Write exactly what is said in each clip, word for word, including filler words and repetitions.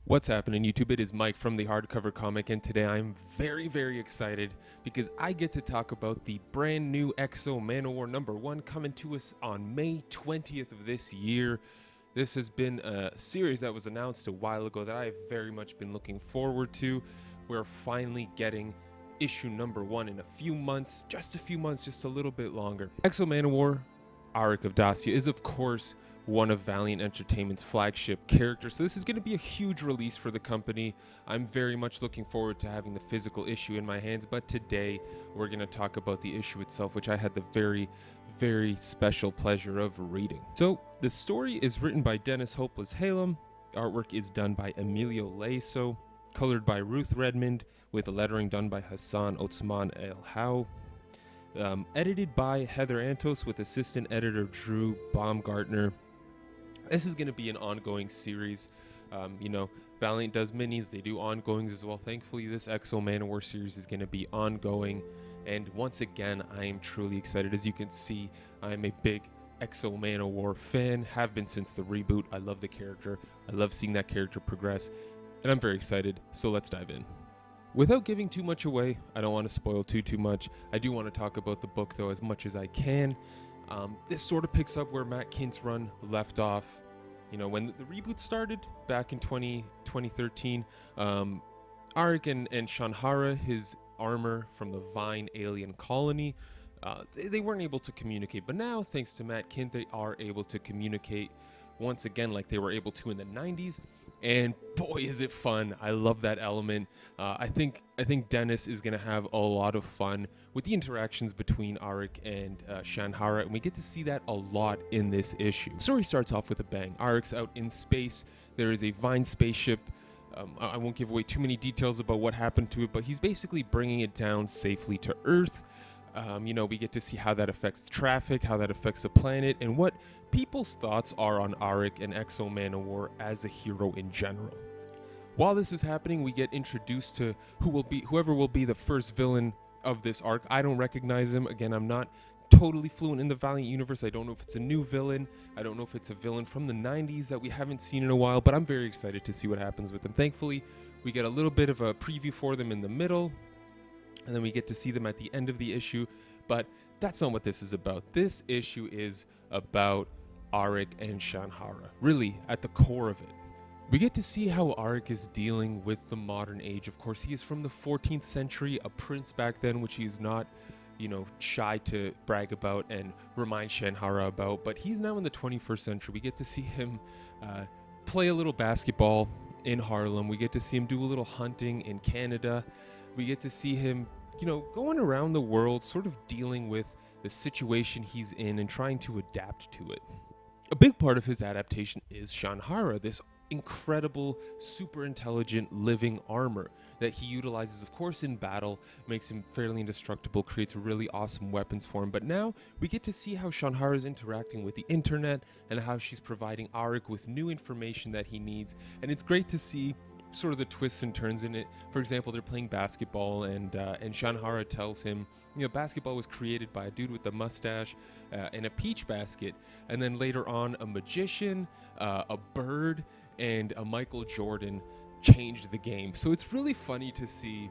What's happening, YouTube? It is Mike from the Hardcover Comic, and today I'm very, very excited because I get to talk about the brand new X O Manowar number one coming to us on May twentieth of this year. This has been a series that was announced a while ago that I've very much been looking forward to. We're finally getting issue number one in a few months, just a few months, just a little bit longer. X O Manowar, Auric of Dacia, is of course one of Valiant Entertainment's flagship characters, so this is going to be a huge release for the company. I'm very much looking forward to having the physical issue in my hands, but today we're going to talk about the issue itself, which I had the very, very special pleasure of reading. So the story is written by Dennis Hopeless Hallum, artwork is done by Emilio Laiso, colored by Ruth Redmond, with lettering done by Hassan Otsman El How. Um, edited by Heather Antos with assistant editor Drew Baumgartner. This is going to be an ongoing series. Um, you know, Valiant does minis, they do ongoings as well. Thankfully, this X O Manowar series is going to be ongoing. And once again, I am truly excited. As you can see, I am a big X O Manowar fan, have been since the reboot. I love the character. I love seeing that character progress. And I'm very excited, so let's dive in. Without giving too much away, I don't want to spoil too, too much. I do want to talk about the book, though, as much as I can. Um, this sort of picks up where Matt Kint's run left off. You know, when the reboot started back in twenty thirteen, um, Auric and, and Shanhara, his armor from the Vine alien colony, uh, they, they weren't able to communicate. But now, thanks to Matt Kint, they are able to communicate once again like they were able to in the nineties. And boy, is it fun. I love that element. Uh, I think I think Dennis is going to have a lot of fun with the interactions between Auric and uh, Shanhara, and we get to see that a lot in this issue. The story starts off with a bang. Auric's out in space. There is a Vine spaceship. Um, I won't give away too many details about what happened to it, but he's basically bringing it down safely to Earth. Um, you know, we get to see how that affects traffic, how that affects the planet, and what people's thoughts are on Auric and X O Manowar as a hero in general. While this is happening, we get introduced to who will be, whoever will be the first villain of this arc. I don't recognize him. Again, I'm not totally fluent in the Valiant universe. I don't know if it's a new villain. I don't know if it's a villain from the nineties that we haven't seen in a while, but I'm very excited to see what happens with them. Thankfully, we get a little bit of a preview for them in the middle, and then we get to see them at the end of the issue, but that's not what this is about. This issue is about Auric and Shanhara, really at the core of it. We get to see how Auric is dealing with the modern age. Of course, he is from the fourteenth century, a prince back then, which he's not, you know, shy to brag about and remind Shanhara about, but he's now in the twenty-first century. We get to see him uh, play a little basketball in Hallum. We get to see him do a little hunting in Canada. We get to see him, you know, going around the world, sort of dealing with the situation he's in and trying to adapt to it. A big part of his adaptation is Shanhara, this incredible, super intelligent living armor that he utilizes, of course, in battle, makes him fairly indestructible, creates really awesome weapons for him. But now we get to see how Shanhara is interacting with the internet and how she's providing Auric with new information that he needs. And it's great to see sort of the twists and turns in it. For example, they're playing basketball, and uh, and Shanhara tells him, you know, basketball was created by a dude with a mustache uh, and a peach basket, and then later on, a magician, uh, a bird, and a Michael Jordan changed the game. So it's really funny to see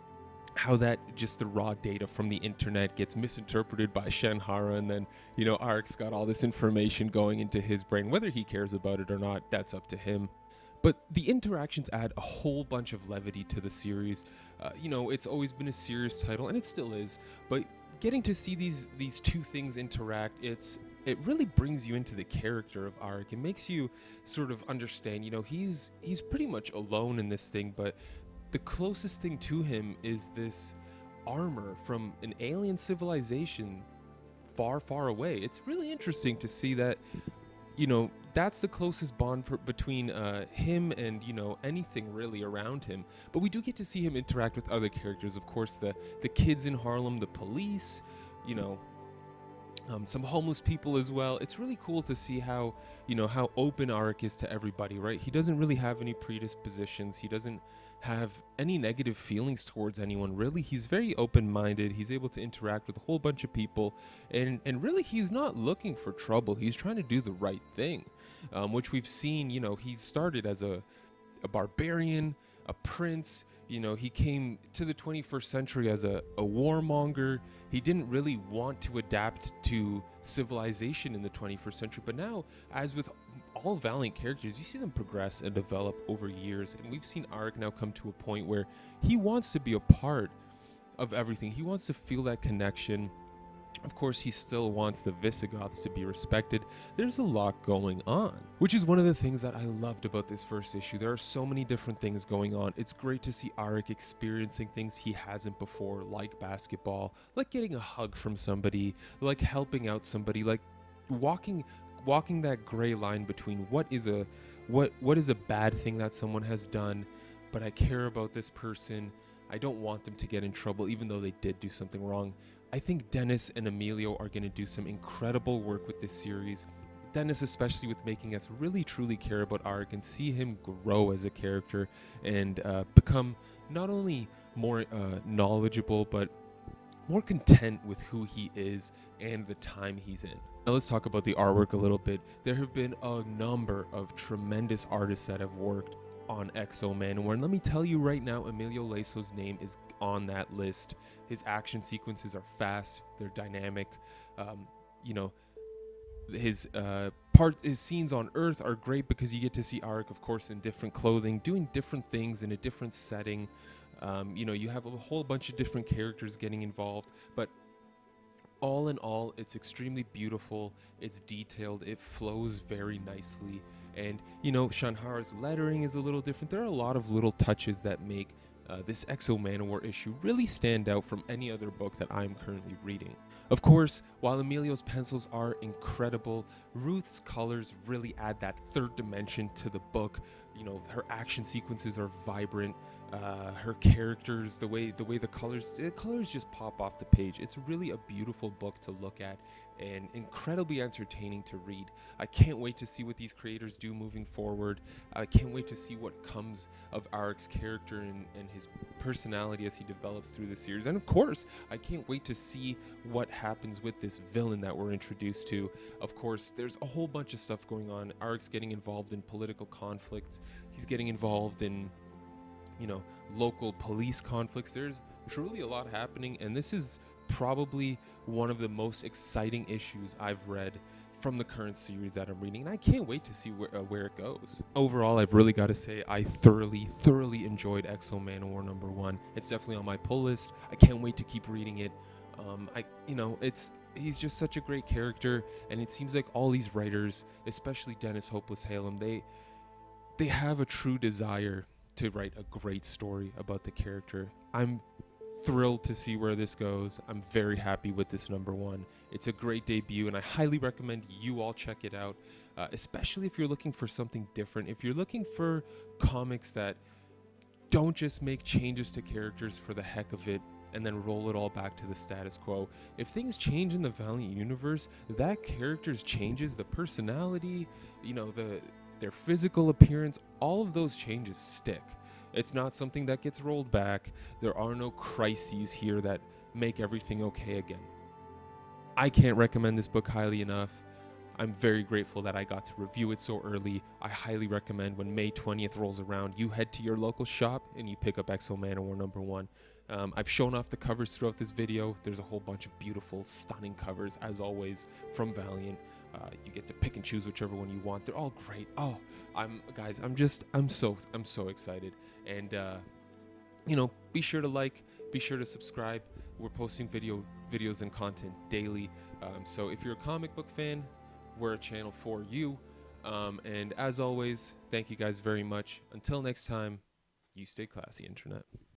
how that just the raw data from the internet gets misinterpreted by Shanhara, and then, you know, Auric's got all this information going into his brain. Whether he cares about it or not, that's up to him. But the interactions add a whole bunch of levity to the series. Uh, you know, it's always been a serious title, and it still is. But getting to see these these two things interact, it's it really brings you into the character of Auric. It makes you sort of understand, you know, he's he's pretty much alone in this thing, but the closest thing to him is this armor from an alien civilization far, far away. It's really interesting to see that, you know, that's the closest bond per, between uh, him and, you know, anything really around him. But we do get to see him interact with other characters. Of course, the, the kids in Hallum, the police, you know, um, some homeless people as well. It's really cool to see how, you know, how open Auric is to everybody, right? He doesn't really have any predispositions. He doesn't have any negative feelings towards anyone, really. He's very open-minded. He's able to interact with a whole bunch of people, and and really he's not looking for trouble. He's trying to do the right thing, um, which we've seen. You know, he started as a a barbarian, a prince. You know, he came to the twenty-first century as a, a warmonger. He didn't really want to adapt to civilization in the twenty-first century. But now, as with all Valiant characters, you see them progress and develop over years. And we've seen Arik now come to a point where he wants to be a part of everything. He wants to feel that connection. Of course, he still wants the Visigoths to be respected. There's a lot going on, which is one of the things that I loved about this first issue. There are so many different things going on. It's great to see Arik experiencing things he hasn't before, like basketball, like getting a hug from somebody, like helping out somebody, like walking walking that gray line between what is a what what is a bad thing that someone has done, but I care about this person. I don't want them to get in trouble even though they did do something wrong. I think Dennis and Emilio are going to do some incredible work with this series. Dennis especially with making us really truly care about Arik and see him grow as a character and uh, become not only more uh, knowledgeable but more content with who he is and the time he's in. Now let's talk about the artwork a little bit. There have been a number of tremendous artists that have worked on X-O Manowar, and let me tell you right now, Emilio Laiso's name is on that list. His action sequences are fast, they're dynamic. Um, you know, his uh, part, his scenes on Earth are great because you get to see Arik, of course, in different clothing, doing different things in a different setting. Um, you know, you have a whole bunch of different characters getting involved, but all in all, it's extremely beautiful. It's detailed. It flows very nicely. And, you know, Shanhar's lettering is a little different. There are a lot of little touches that make uh, this X-O Manowar issue really stand out from any other book that I'm currently reading. Of course, while Emilio's pencils are incredible, Ruth's colors really add that third dimension to the book. You know, her action sequences are vibrant. Uh, her characters, the way the way the colors the colors just pop off the page. It's really a beautiful book to look at and incredibly entertaining to read. I can't wait to see what these creators do moving forward. I can't wait to see what comes of Arik's character and, and his personality as he develops through the series. And of course, I can't wait to see what happens with this villain that we're introduced to. Of course, there's a whole bunch of stuff going on. Arik's getting involved in political conflicts. He's getting involved in, you know, local police conflicts. There's truly a lot happening, and this is probably one of the most exciting issues I've read from the current series that I'm reading, and I can't wait to see where, uh, where it goes. Overall, I've really got to say I thoroughly, thoroughly enjoyed X-O Manowar number one. It's definitely on my pull list. I can't wait to keep reading it. Um, I, you know, it's he's just such a great character, and it seems like all these writers, especially Dennis Hopeless Hallum, they they have a true desire to write a great story about the character. I'm thrilled to see where this goes. I'm very happy with this number one. It's a great debut, and I highly recommend you all check it out, uh, especially if you're looking for something different. If you're looking for comics that don't just make changes to characters for the heck of it and then roll it all back to the status quo. If things change in the Valiant universe, that character's changes, the personality, you know, the their physical appearance, all of those changes stick. It's not something that gets rolled back. There are no crises here that make everything okay again. I can't recommend this book highly enough. I'm very grateful that I got to review it so early. I highly recommend when May twentieth rolls around, you head to your local shop and you pick up X-O Manowar number one. Um, I've shown off the covers throughout this video. There's a whole bunch of beautiful, stunning covers, as always, from Valiant. Uh, you get to pick and choose whichever one you want. They're all great. Oh, I'm guys, I'm just, I'm so, I'm so excited. And uh, you know, be sure to like, be sure to subscribe. We're posting video, videos and content daily. Um, so if you're a comic book fan, we're a channel for you. Um, and as always, thank you guys very much. Until next time, you stay classy, Internet.